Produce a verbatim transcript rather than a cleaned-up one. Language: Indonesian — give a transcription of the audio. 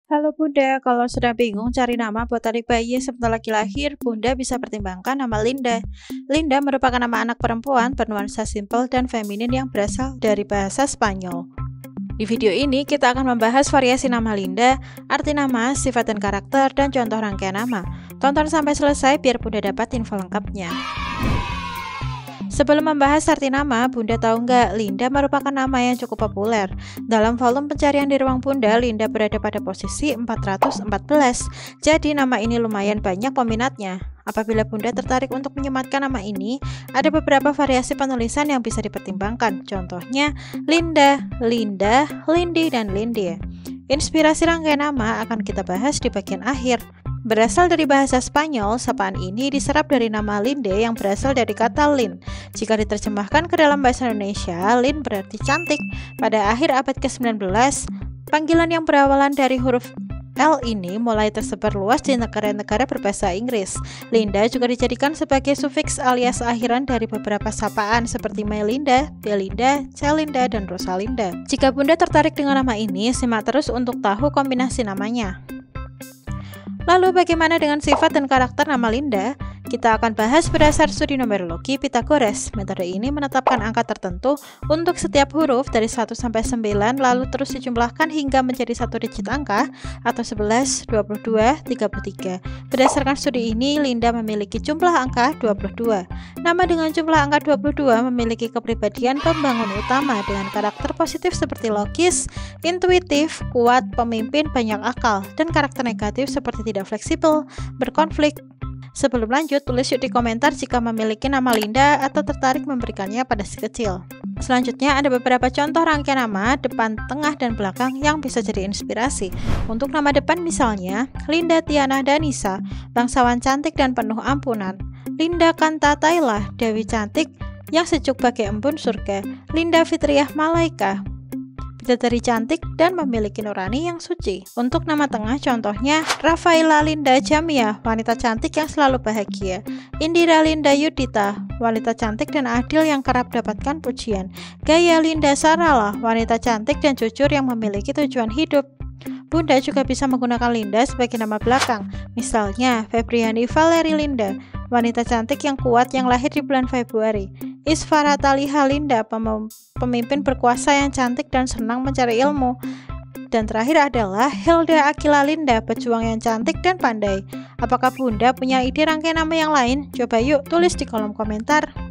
Halo Bunda, kalau sedang bingung cari nama buat adik bayi sebentar lagi lahir, Bunda bisa pertimbangkan nama Linda. Linda merupakan nama anak perempuan bernuansa simpel dan feminin yang berasal dari bahasa Spanyol. Di video ini kita akan membahas variasi nama Linda, arti nama, sifat dan karakter, dan contoh rangkaian nama. Tonton sampai selesai biar Bunda dapat info lengkapnya. Sebelum membahas arti nama, Bunda tahu nggak, Linda merupakan nama yang cukup populer. Dalam volume pencarian di ruang Bunda, Linda berada pada posisi empat ratus empat belas. Jadi nama ini lumayan banyak peminatnya. Apabila Bunda tertarik untuk menyematkan nama ini, ada beberapa variasi penulisan yang bisa dipertimbangkan. Contohnya Linda, Linda, Lindy, dan Lindy. Inspirasi rangkaian nama akan kita bahas di bagian akhir. Berasal dari bahasa Spanyol, sapaan ini diserap dari nama Linde yang berasal dari kata lin. Jika diterjemahkan ke dalam bahasa Indonesia, lin berarti cantik. Pada akhir abad ke sembilan belas, panggilan yang berawalan dari huruf L ini mulai tersebar luas di negara-negara berbahasa Inggris. Linda juga dijadikan sebagai sufiks alias akhiran dari beberapa sapaan seperti Melinda, Belinda, Celinda, dan Rosalinda. Jika Bunda tertarik dengan nama ini, simak terus untuk tahu kombinasi namanya. Lalu bagaimana dengan sifat dan karakter nama Linda? Kita akan bahas berdasar studi numerologi Pythagoras. Metode ini menetapkan angka tertentu untuk setiap huruf dari satu sampai sembilan lalu terus dijumlahkan hingga menjadi satu digit angka atau sebelas, dua puluh dua, tiga puluh tiga. Berdasarkan studi ini, Linda memiliki jumlah angka dua puluh dua. Nama dengan jumlah angka dua puluh dua memiliki kepribadian pembangun utama dengan karakter positif seperti logis, intuitif, kuat, pemimpin, banyak akal, dan karakter negatif seperti tidak fleksibel, berkonflik. Sebelum lanjut, tulis yuk di komentar jika memiliki nama Linda atau tertarik memberikannya pada si kecil. Selanjutnya ada beberapa contoh rangkaian nama depan, tengah, dan belakang yang bisa jadi inspirasi. Untuk nama depan misalnya, Linda Tiana Danisa, bangsawan cantik dan penuh ampunan. Linda Kanta Tayla, dewi cantik yang sejuk bagai embun surga. Linda Fitriah Malaika, bidadari cantik dan memiliki nurani yang suci. Untuk nama tengah contohnya Rafaela Linda Jamia, wanita cantik yang selalu bahagia. Indira Linda Yudita, wanita cantik dan adil yang kerap dapatkan pujian. Gaya Linda Sarala, wanita cantik dan jujur yang memiliki tujuan hidup. Bunda juga bisa menggunakan Linda sebagai nama belakang. Misalnya Febriani Valeri Linda, wanita cantik yang kuat yang lahir di bulan Februari. Isfara Taliha Linda, pemimpin berkuasa yang cantik dan senang mencari ilmu. Dan terakhir adalah Hilda Akila Linda, pejuang yang cantik dan pandai. Apakah Bunda punya ide rangkaian nama yang lain? Coba yuk tulis di kolom komentar.